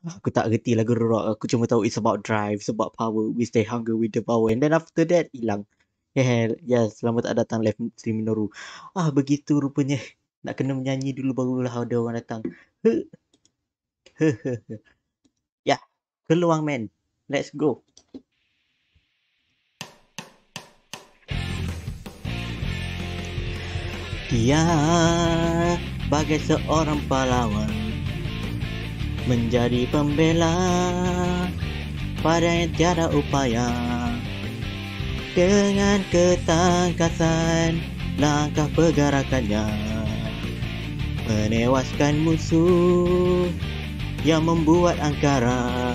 Aku tak reti lagu rock. Aku cuma tahu it's about drive, it's about power. We stay hungry with the power. And then after that, hilang. Selamat tak datang live Sri Minoru. Begitu rupanya. Nak kena menyanyi dulu barulah ada orang datang. Ya, keluang man. Let's go. Dia bagai seorang pahlawan, menjadi pembela pada yang tiada upaya. Dengan ketangkasan langkah pergerakannya, menewaskan musuh yang membuat angkara.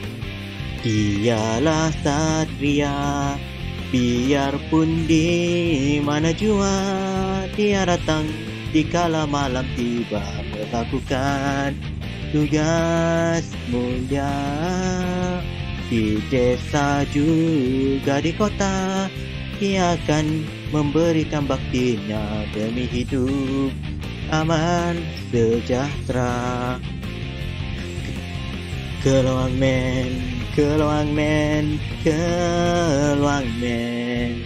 Dialah satria, biarpun di mana jua dia datang, dikala malam tiba melakukan tugas mulia. Di desa juga di kota, dia akan memberikan baktinya demi hidup aman sejahtera. Keluang men, keluang men, keluang men.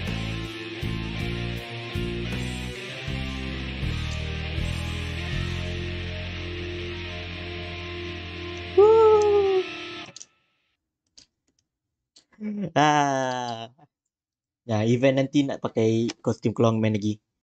Event nanti nak pakai kostum keluang man lagi.